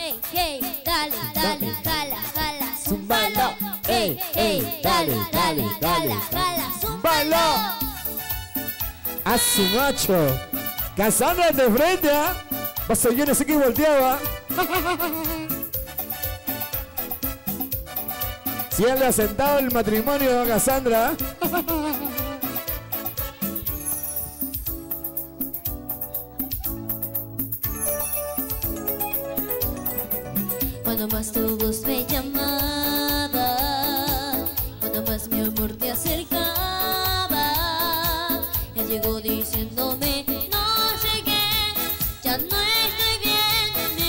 ey, ey, dale, dale, jala, jala, Zúmbalo, ey, ey, dale, dale, dale, jala, zúmbalo. A su macho. Cassandra de frente, ¿ah? Pasó yo no sé qué volteaba. Si él le ha sentado el matrimonio a Cassandra. Cuando más tu voz me llamaba, cuando más mi amor te acercaba, ya llegó diciéndome no sé qué, ya no estoy bien, mi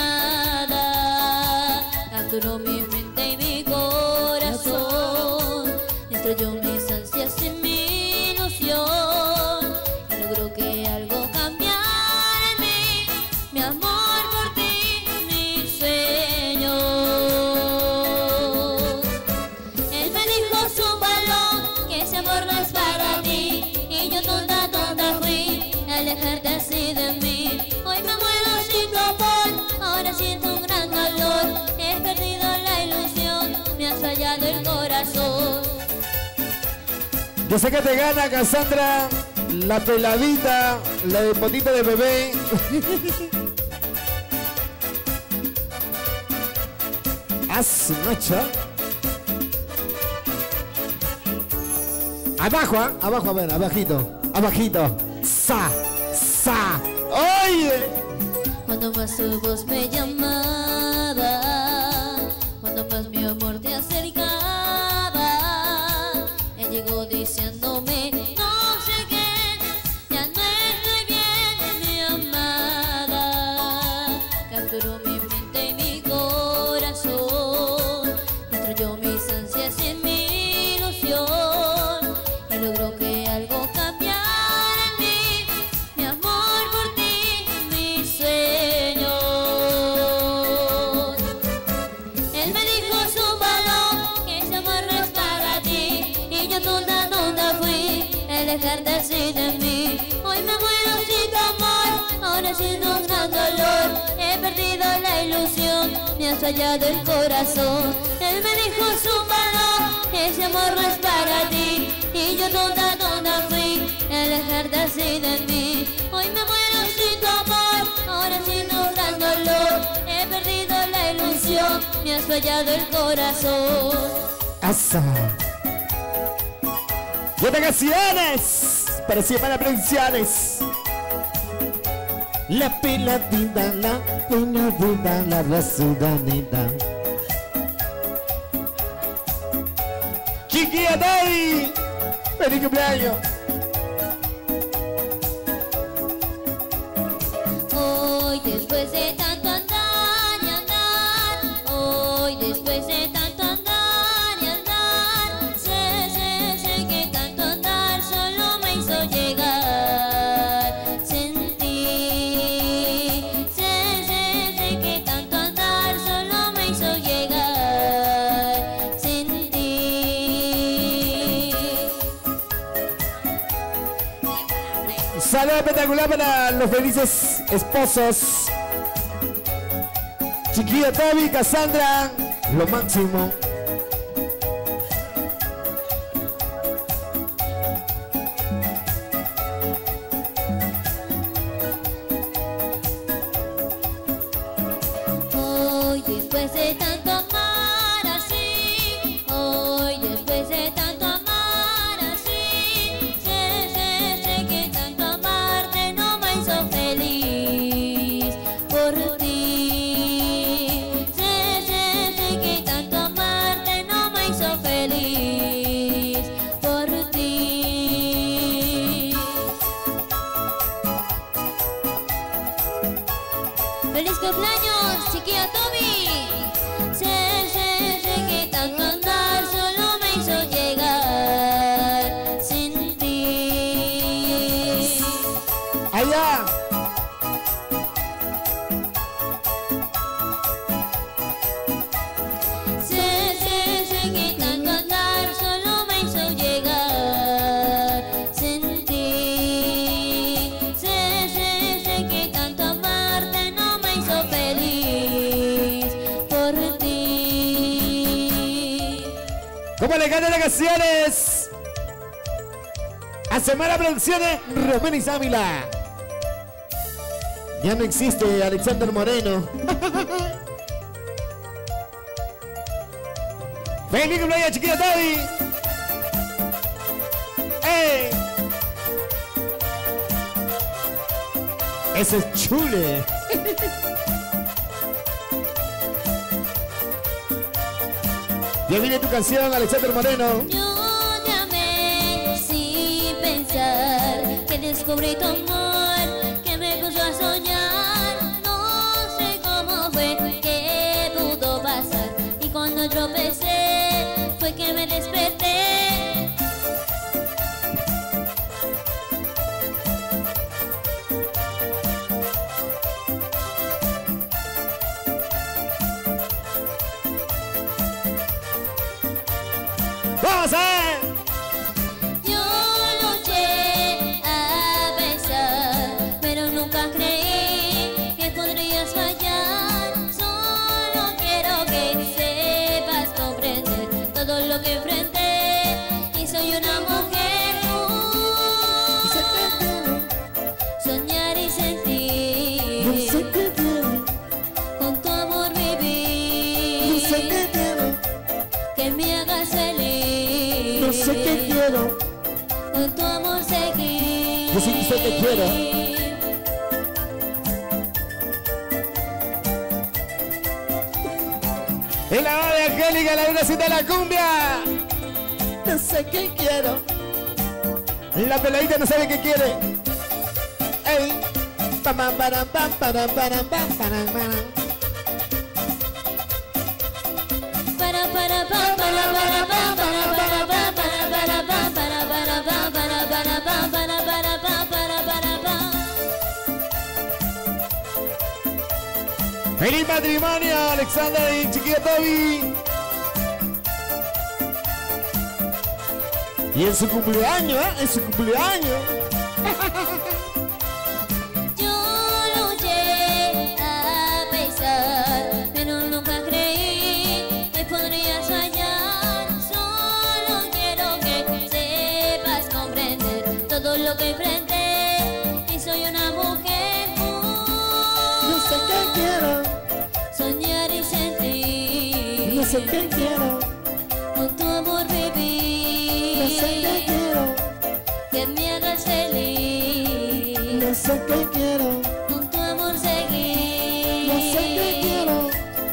amada. Capturó mi mente y mi corazón, destruyó mis ansias y mi ilusión, y logró que algo cambiara en mí, mi amor. Alejarte así de mí, hoy me muero sin tu amor, ahora siento un gran calor, he perdido la ilusión, me has fallado el corazón. Yo sé que te gana, Cassandra, la peladita, la de potito de bebé. A su macho. Abajo, ¿ah? Abajo, a ver, abajito, abajito. Sa, sa, oye. Cuando más tu voz me llamaba, cuando más mi amor te acercaba, él llegó diciéndome no sé qué, ya no estoy bien, mi amada. Capturó mi mente y mi corazón, destruyó mis ansias y mi ilusión, y logró que algo cambiara. Alejarte así de mí, hoy me muero sin tu amor, ahora siento un gran dolor, he perdido la ilusión, me has fallado el corazón. Él me dijo súbalo, ese amor no es para ti, y yo tonta, tonta fui, alejarte así de mí, hoy me muero sin tu amor, ahora siento un gran dolor, he perdido la ilusión, me has fallado el corazón. Asa. ¡De vacaciones! Para siempre las producciones. La peladita, la rasudanita. Chiquilla Daddy, ¡feliz cumpleaños! Hoy después de tanto andar y andar, hoy después de tanto andar y andar, sé que tanto andar solo me hizo llegar. Sentí, sé que tanto andar solo me hizo llegar. Sentí. Saludos espectacular para los felices esposos. Chiquilla Toby, Cassandra, lo máximo. Hoy después de tanto amar así, hoy después de tanto amar así, sé que tanto amarte no me hizo feliz por ti. Sé que tanto amarte no me hizo feliz por ti. ¡Feliz cumpleaños, chiquilla Toby! Sé que tanto andar solo me hizo llegar sin ti. Allá. Sé que tanto andar solo me hizo llegar sin ti. Sé que tanto amarte no me hizo feliz. ¿Cómo le cantan las canciones? A Semana Producciones, Romén y Ávila. Ya no existe Alexander Moreno. ¡Feliz cumpleaños, chiquillo Toby! ¡Ey! Ese es chule. Ya viene tu canción, Alexander Moreno. Yo te amé sin pensar que descubrí tu amor, que me puso a soñar. No sé cómo fue que pudo pasar, y cuando tropecé fue que me desperté. ¡Vamos a ver! Yo luché a pesar, pero nunca creí que podrías fallar. Solo quiero que sepas comprender todo lo que enfrenté, y soy una mujer. Soñar y sentir, con tu amor vivir, que me hagas feliz. No sé qué quiero. Con tu amor seguir. Yo sí sé que quiero. En la hora de Angélica, la bracita de la cumbia. No sé qué quiero. La peladita no sabe qué quiere. Ey. Pam, pam, pam, pam, pam, pam, pam, pam. ¡Feliz matrimonio, Alexander y chiquillo Toby! Y en su cumpleaños, ¿eh? En su cumpleaños. Yo luché a pesar, pero nunca creí que podrías fallar. Solo quiero que sepas comprender todo lo que enfrenté, y soy una mujer. No sé qué quiero. Soñar y sentir. No sé qué quiero. Con tu amor vivir. No sé qué quiero. Que me hagas feliz. No sé qué quiero. Con tu amor seguir. No sé qué quiero.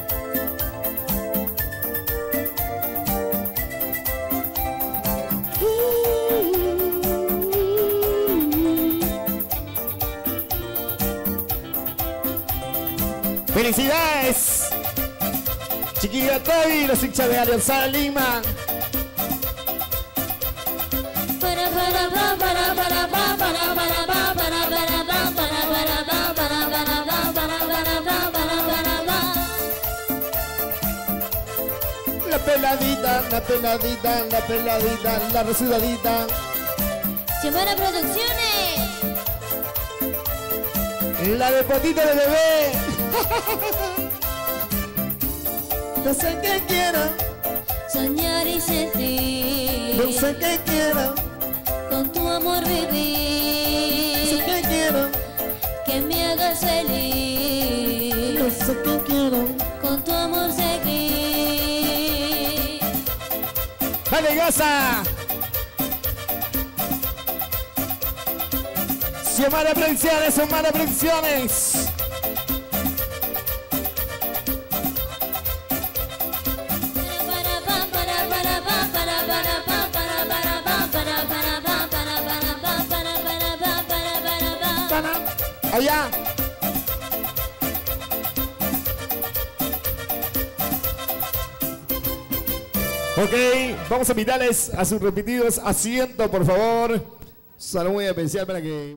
¡Felicidades! Chiquillo Toby, los hinchas de Alianza Lima. La peladita, la peladita, la peladita, la resudadita. Semana Producciones. La de potito de bebé. No sé qué quiero. Soñar y sentir. No sé qué quiero. Con tu amor vivir. No sé qué quiero. Que me hagas feliz. No sé qué quiero. Con tu amor seguir. ¡Dale, goza! Semana Producciones, Semana Producciones. Allá. Ok, vamos a invitarles a sus repetidos asientos, por favor. Salud muy especial para que...